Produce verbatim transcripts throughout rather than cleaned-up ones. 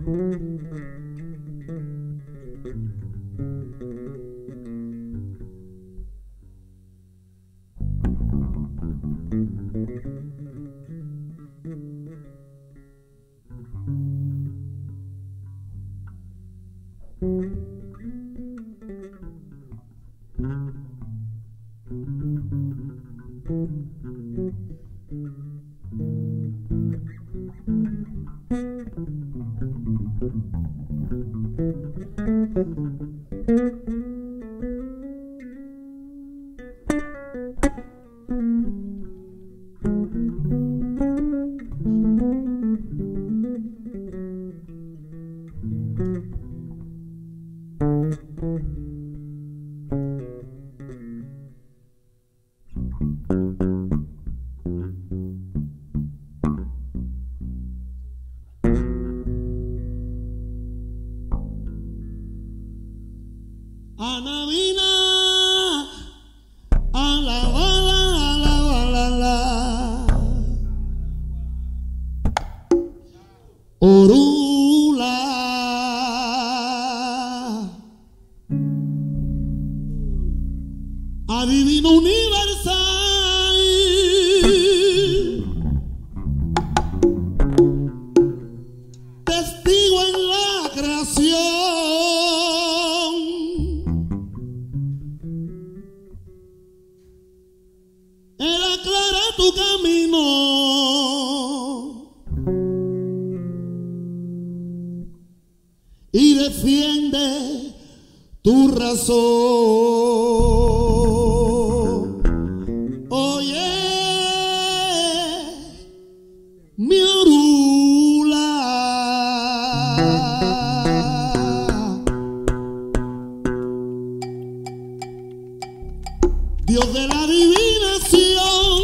Adivino universal, testigo en la creación, Él aclara tu camino y defiende tu razón. Mi Orula, Dios de la adivinación,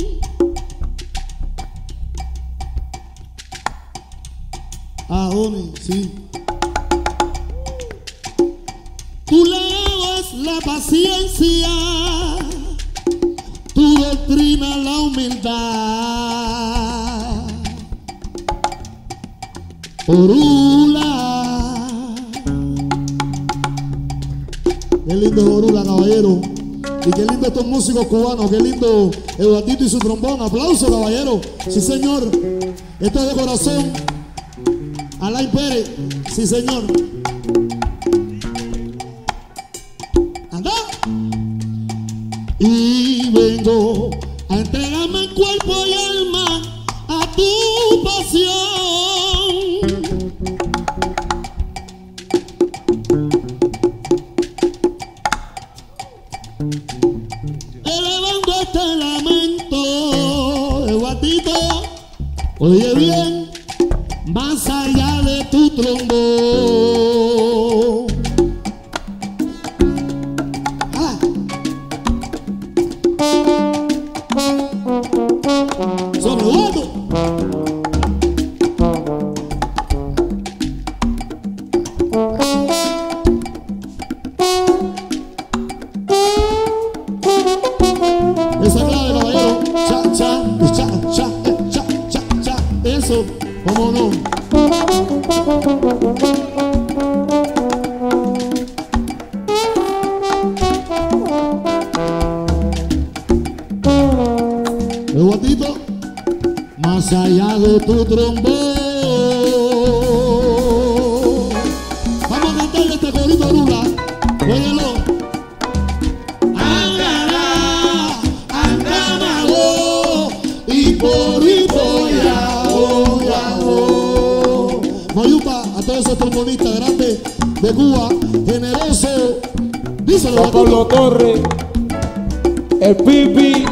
Aone, sí. Tu legado es la paciencia, tu doctrina la humildad. Orula, qué lindo es Orula, caballero. Y qué lindo estos músicos cubanos, qué lindo Eduardito y su trombón. Aplauso, caballero. Sí, señor. Esto es de corazón. Alain Pérez, sí, señor. Anda. Y vengo a entregarme el cuerpo y alma a tu pasión. Elevando este lamento, Eduardito, oye bien, más allá de tu trombón. Ah. Sobre Eduardo. Esa clave, caballero. Cha, cha, cha, cha, cha, cha, cha. Eso, cómo no. Eduardito, más allá de tu trombón. Vamos a cantarle este corito, Orula. Óyelo. Mayupa, a todos esos trombonistas grandes de Cuba, generoso. Díselo, Juan Pablo Torres, el Pipi,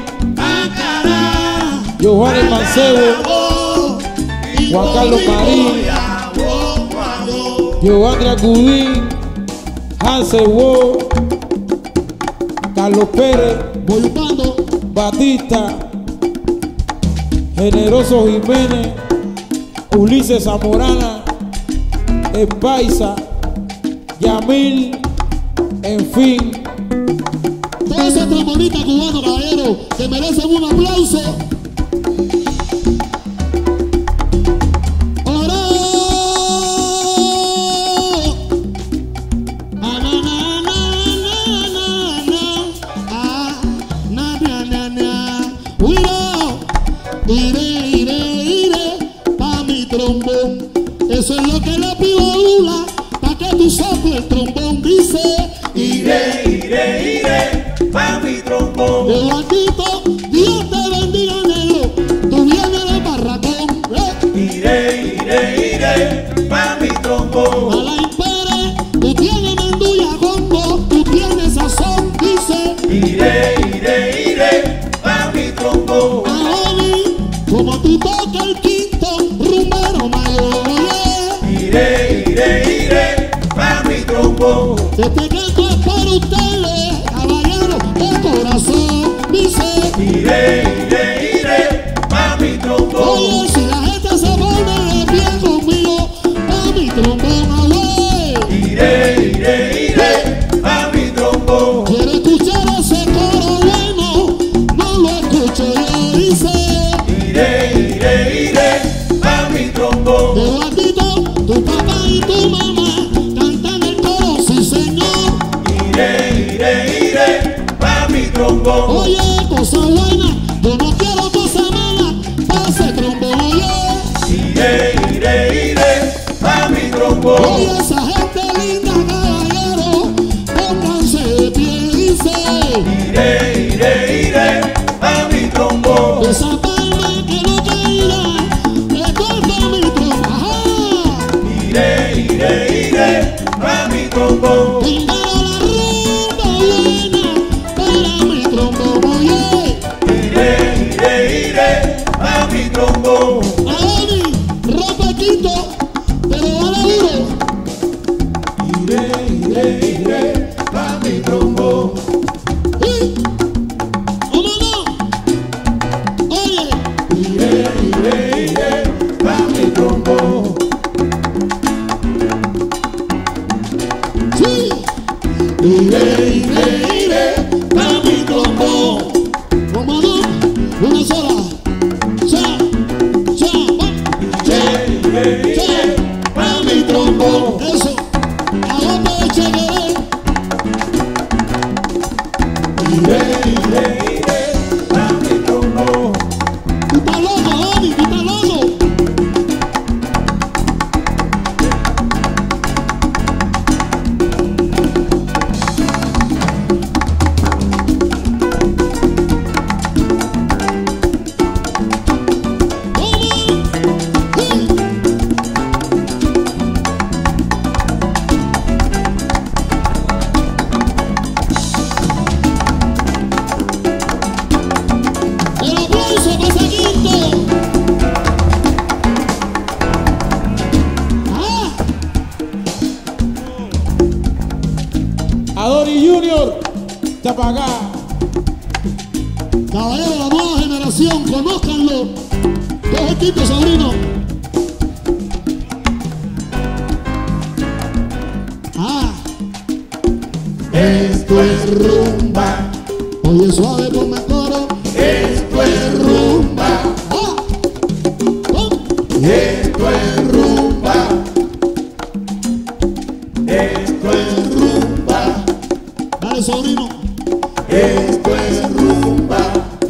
Giovanni Mancebo, Juan Carlos Marín, Giovanni Acudín, Hansel Wo, Carlos Pérez, Mayupando, Batista, Generoso Jiménez, Ulises Zamorana, El Paisa, Yamil, en fin. todos esos trombonistas cubanos, caballeros, que merecen un aplauso. Orula, Eso es lo que le pido a Lula, pa' que tú soples el trombón. Dice, iré, iré, iré, pa' mi trombón. Eduardito, Dios te bendiga, negro, tú vienes de barracón. Eh. Iré, iré, iré, pa' mi trombón. Alain Pérez, tú tienes mandulla congo, tú tienes sazón. Dice, iré, iré, iré, pa' mi trombón. Ahoni, como tú tocas el quinto, rumbero mayor. Iré, iré, iré, pa' mi trombón. Este canto es para ustedes, caballeros de corazón. Dice, iré, iré, iré, pa' mi trombón. Oye, si la gente se pone de pie conmigo, pa' mi trombón, abuelo. Iré, iré, iré, pa' mi trombón. Quiero escuchar ese coro bueno, no lo escucho yo. Dice, iré, iré, iré, pa' mi trombón. Eduardito, tu papá y tu mamá cantan el coro, sí señor. Iré, iré, iré, pa' mi trombón. Oye, cosa buena, yo no quiero cosa mala, pase trombón, oye. Iré, iré, iré, pa' mi trombón. Oye, esa gente linda, caballero, pónganse de pie, dice. Iré, iré, iré, pa' mi trombón. Esa palma que no caerá, esto es pa' mi trombón. Ajá. Iré, iré, iré, pa' mi trombón. Primero la rumba buena, para mi trombón, oye. Iré, iré, iré, pa' mi trombón. Ahoni, rompe quinto, pero dale duro. Iré, iré, iré, pa' mi trombón. ¿Y? ¿Cómo no? Oye, Iré, iré, iré, pa' mi trombón. sí. Iré, iré, iré, pa' mi trombón. ¿Cómo no? Una sola. Cha, cha, va. Iré, iré, iré, pa' mi trombón. Eso. Abajo de Chegueré. Iré, iré, iré, pa' mi trombón. Tú estás loco, Ahoni, tú estás loco. ¿Cómo? Sí. El aplauso para ese quinto. Ah, Adoni Junior, Chapagá. caballero de la nueva generación, conózcanlo. Coge el quinto, sobrino. Ah, Esto es rumba, oye, suave, ponme coro. esto es rumba, Ah, oh, esto es rumba, esto es rumba, dale, sobrino. esto es rumba.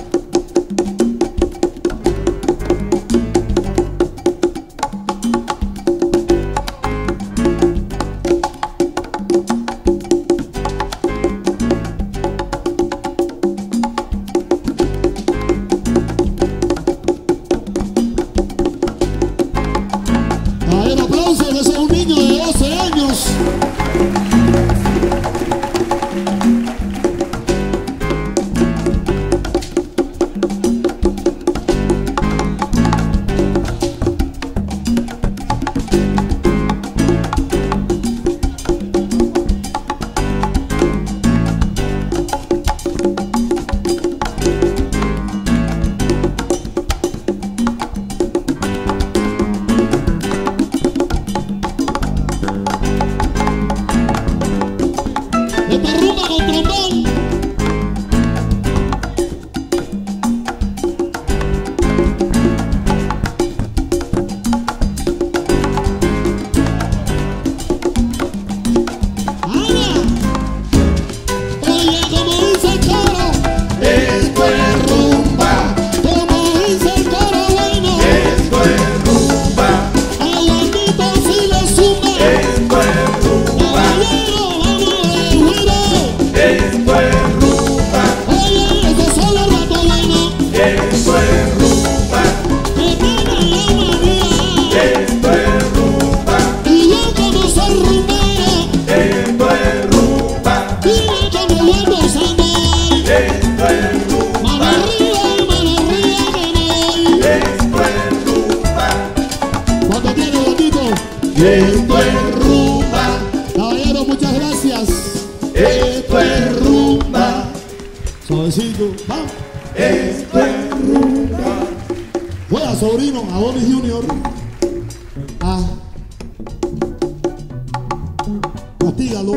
Caballero, aplauso, que ese es un niño de doce años. Esto es rumba, Caballero, muchas gracias. esto es rumba, Suavecito, vamos. esto es rumba. Juega, sobrino, Adonis Junior. Ah. Castígalo.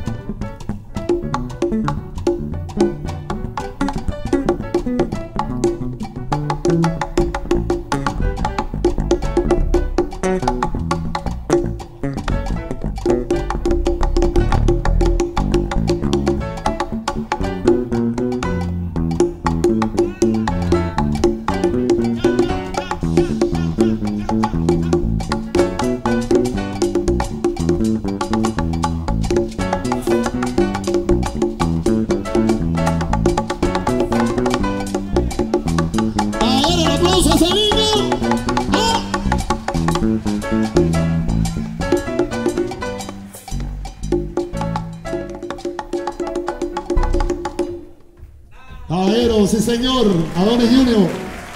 Caballero, sí señor, Adonis Junior.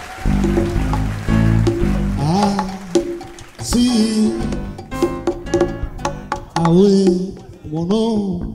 Ah, sí. Ah, güey, como no.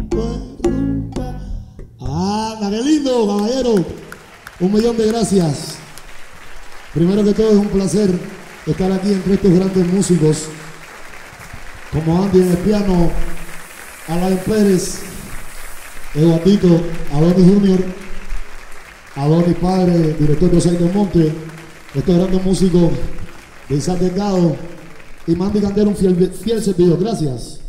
Ah, qué lindo, caballero. Un millón de gracias. Primero que todo es un placer estar aquí entre estos grandes músicos como Andy en el piano, Alain Pérez, Eduardito, Adonis Junior, Adonis padre, director de Osai del Monte, estos grandes músicos de Isaac Delgado y Mandy Candero, un fiel, fiel servidor. Gracias.